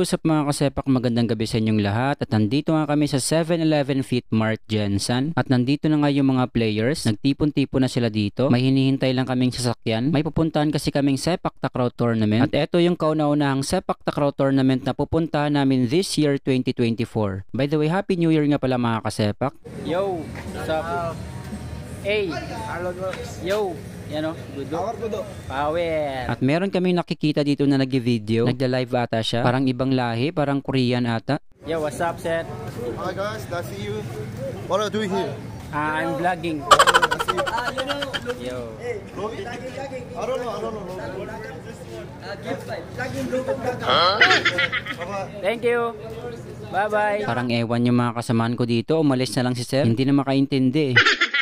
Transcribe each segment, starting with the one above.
What's up mga kasepak, magandang gabi sa inyong lahat at nandito nga kami sa 7-Eleven Fit Mart Jensen at nandito na nga yung mga players, nagtipon-tipon na sila dito, may hinihintay lang kaming sasakyan, may pupuntahan kasi kaming sepak takraw tournament at eto yung kauna-unahang sepak takraw tournament na pupuntahan namin this year 2024. By the way, Happy New Year nga pala mga kasepak. Yo, what's up? Hey, yo. Yan o, Gudo. Power. At meron kaming nakikita dito na nag-video. Nagda-live ata siya. Parang ibang lahi, parang Korean ata. Yo, what's up, Seth? Hi guys, nice to see you. What are you doing here? I'm vlogging. Yo. I don't know. Thank you. Bye-bye. Parang ewan yung mga kasamaan ko dito. Umalis na lang si Seth. Hindi na makaintindi.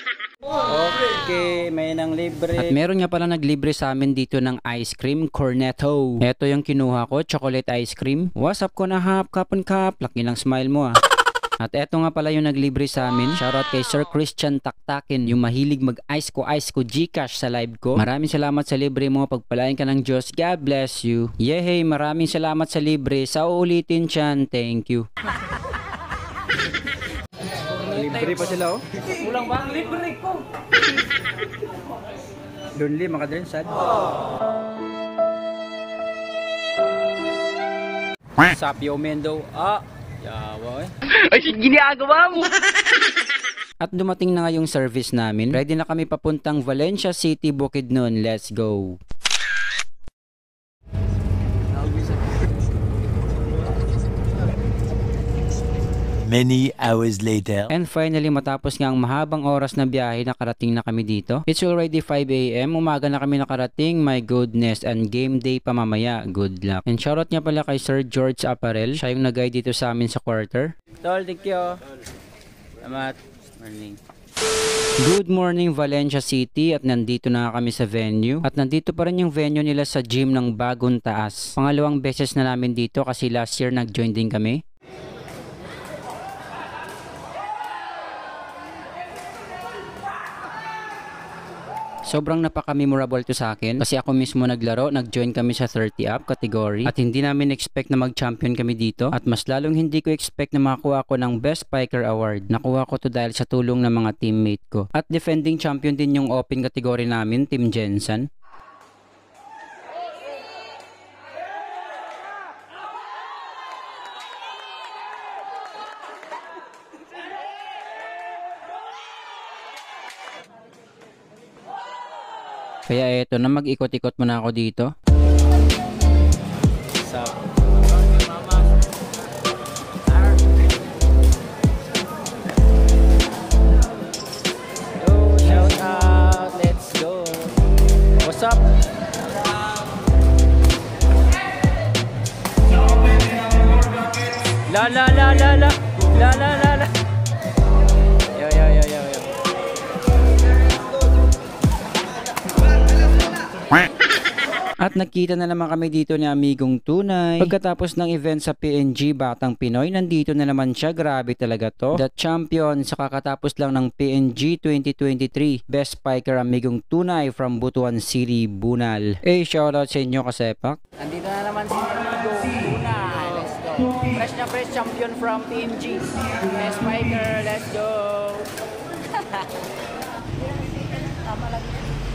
Okay, may nang libre. At meron nga pala naglibre sa amin dito ng ice cream, Cornetto. Ito yung kinuha ko, chocolate ice cream. What's up ko na hap, kapon kap. Laki ng smile mo ah. At eto nga pala yung naglibre sa amin. Shoutout kay Sir Christian Taktakin, yung mahilig mag-ice ko Gcash sa live ko. Maraming salamat sa libre mo. Pagpalain ka ng Diyos. God bless you. Yehey, maraming salamat sa libre. Sa uulitin chan. Thank you. Libre pa sila oh. Kulang ba ang libre ko? Lonely mga din sad. Sapyo Mendo. Yawa eh. Ay, ginagawa mo. At dumating na nga yung service namin. Ready na kami papuntang Valencia City, Bukidnon. Let's go. Many hours later. And finally, matapos nga ang mahabang oras na biyahe, nakarating na kami dito. It's already 5 AM. Umaga na kami nakarating. My goodness. And game day pa mamaya. Good luck. And shoutout niya pala kay Sir George Apparel. Siya yung nag-guide dito sa amin sa quarter. Tol, thank you. Salamat. Morning. Good morning Valencia City at nandito na kami sa venue at nandito pa rin yung venue nila sa gym ng Bagong Taas. Pangalawang beses na namin dito kasi last year nag-join din kami. Sobrang napaka-memorable to sa akin kasi ako mismo naglaro, nag-join kami sa 30 up category at hindi namin expect na mag-champion kami dito at mas lalong hindi ko expect na makakuha ko ng Best Spiker Award. Nakuha ko to dahil sa tulong ng mga teammate ko. At defending champion din yung open category namin, Team Jensen. Kaya eto na, mag-ikot-ikot muna ako dito. So, shout out, let's go. What's up? La la la la la la la la la. Yo. At nagkita na naman kami dito ni Amigong Tunay. Pagkatapos ng event sa PNG Batang Pinoy, nandito na naman siya. Grabe talaga to. The champion sa kakatapos lang ng PNG 2023. Best Spiker Amigong Tunay from Butuan City, Bunal. Shoutout sa inyo kasepak. Nandito na naman si Amigong Tunay. Let's go. Fresh na fresh champion from PNG. Best Spiker, let's go. Tama lagi.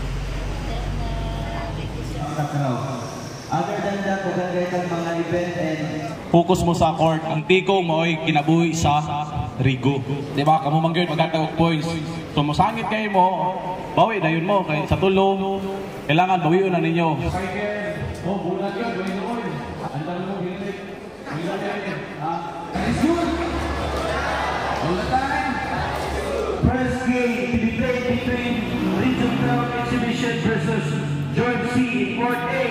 Other than that, magagaytang mga event and focus mo sa court. Ang tiko mo ay kinabuhi sa Rigo. Di ba? Kamu mangyod magkatawag points. So masangit kayo mo, bawi dayon mo. Kaya sa tulong, kailangan bawiun na ninyo. all the time. First game to be played between Region Crown Exhibition versus George C. Port A.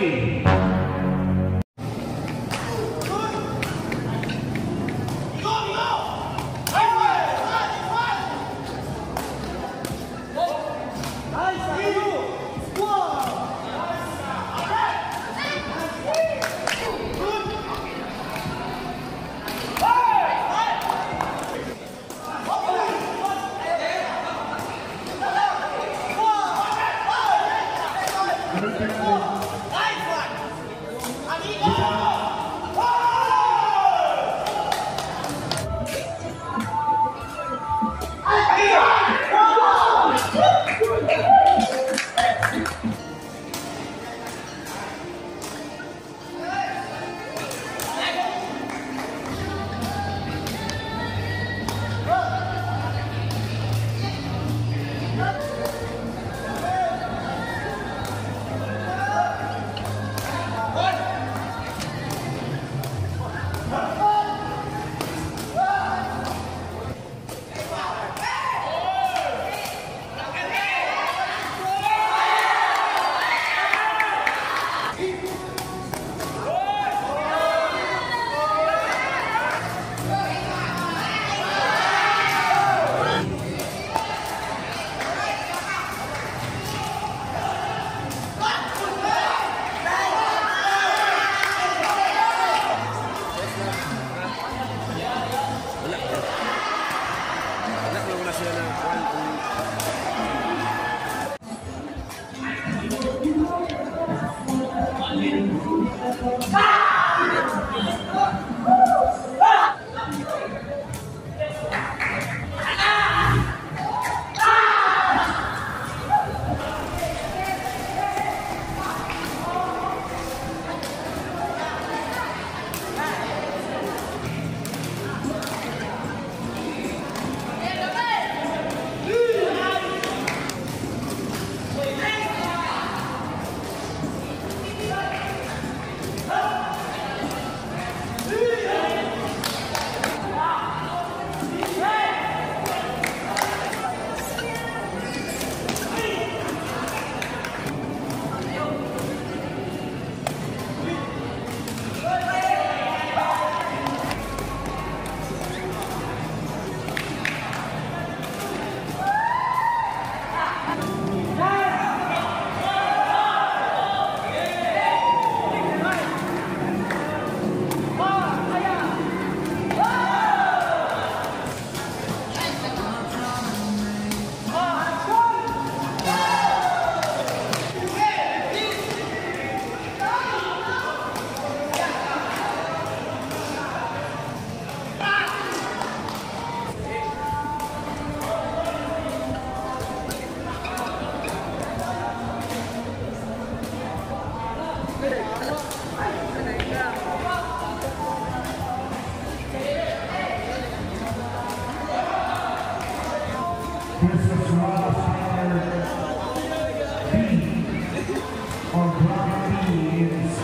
versus Ross Tyler B. Or Brian B. is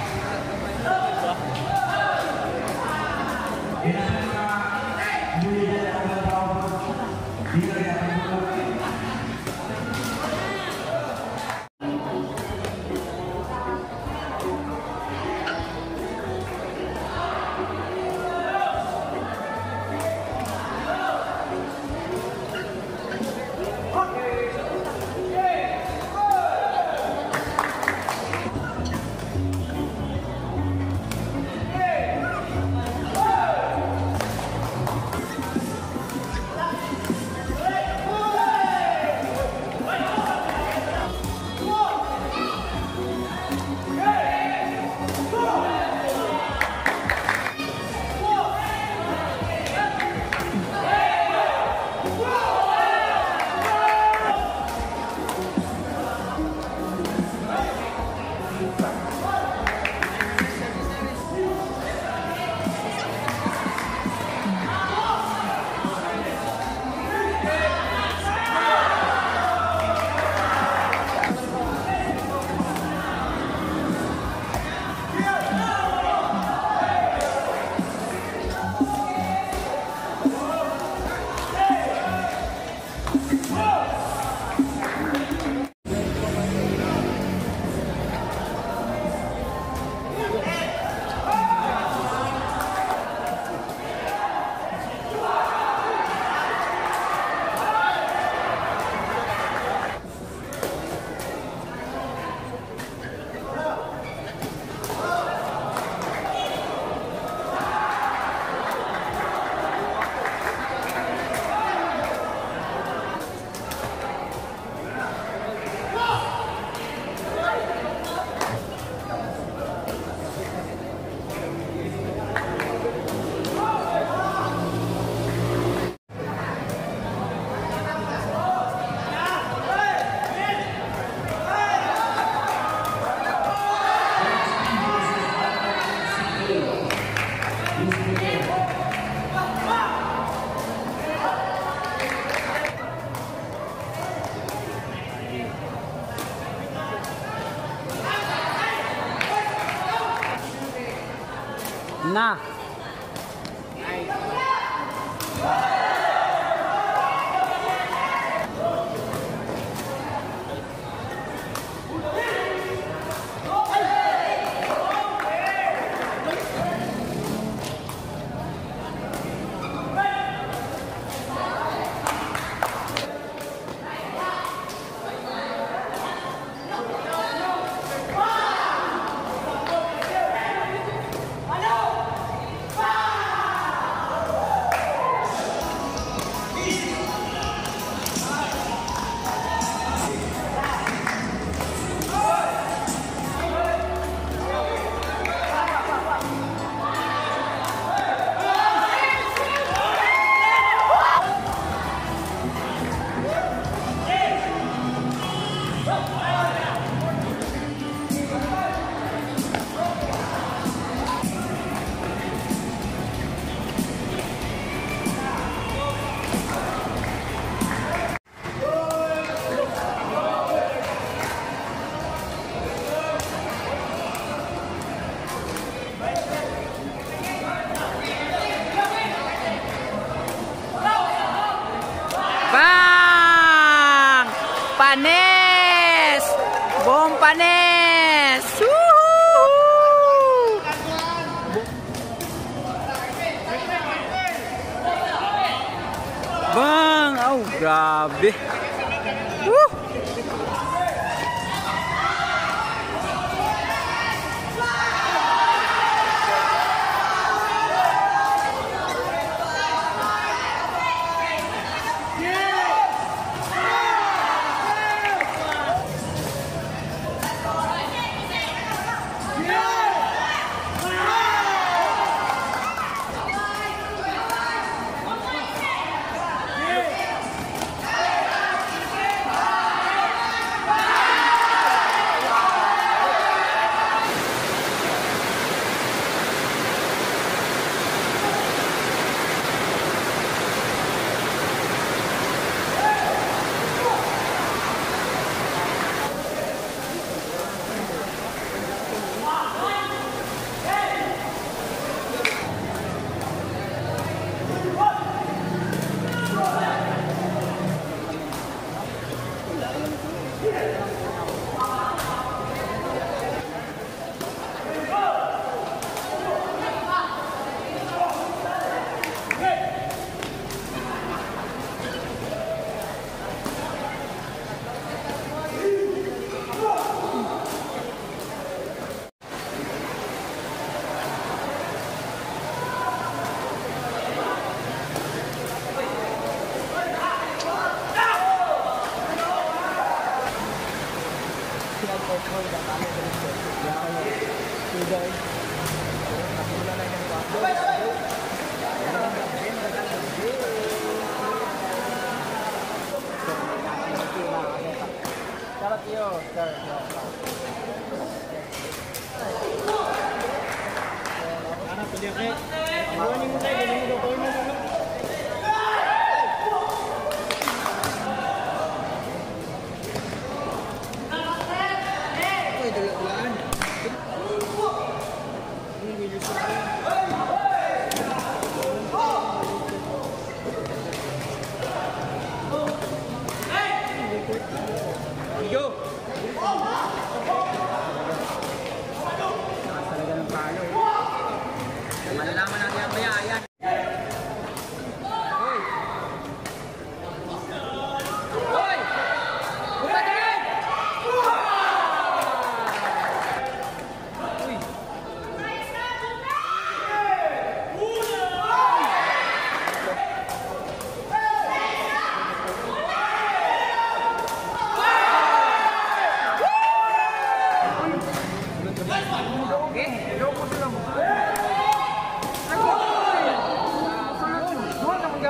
na. Bang! Panes! Bom panes! Woohoo! Bang! Oh, grabe. Woo!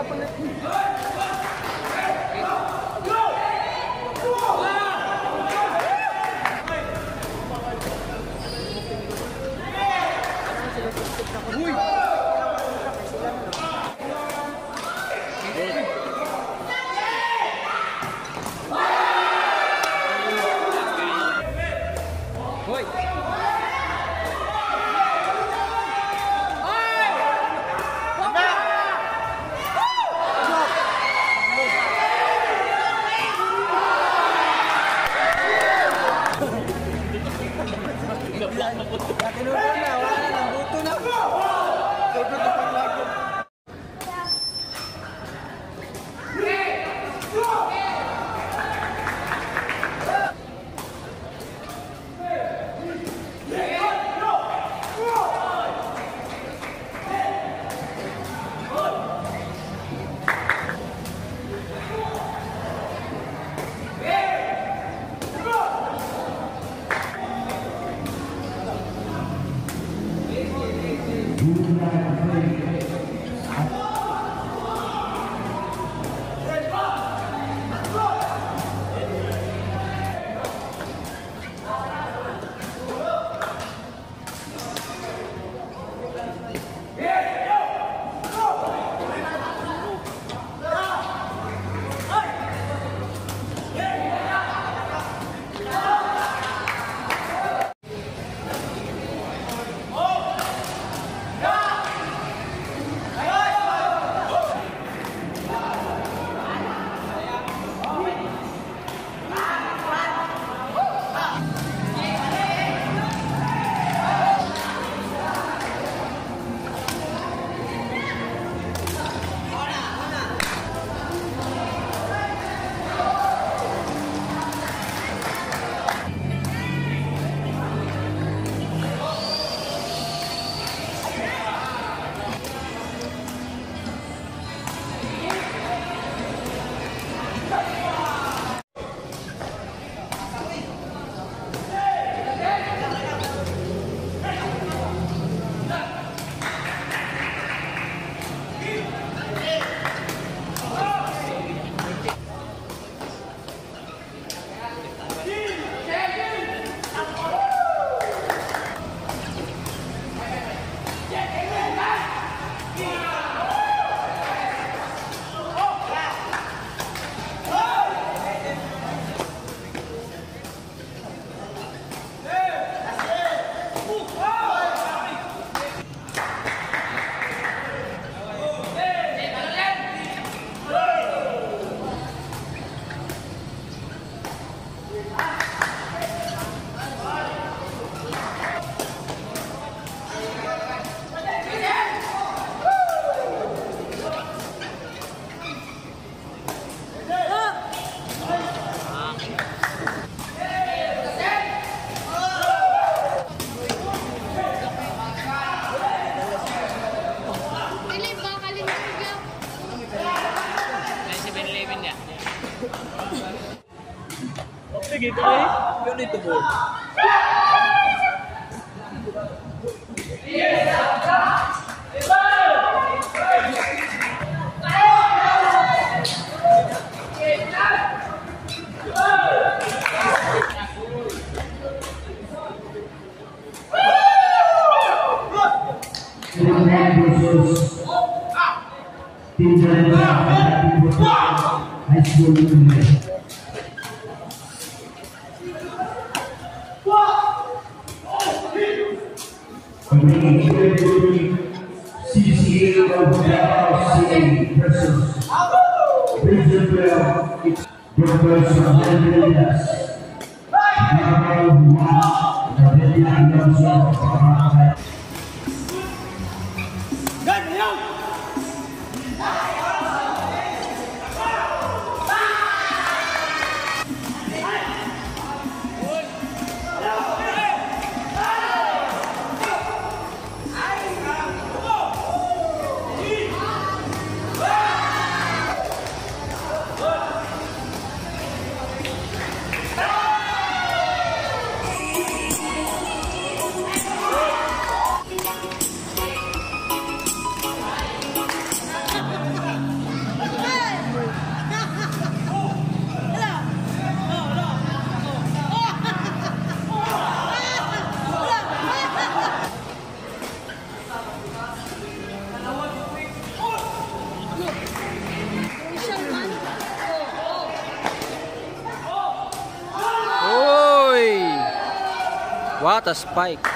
Gitu eh. Yun ito po. CCA of RCA versus Bridgeville Brothers of Venezuela. What a spike.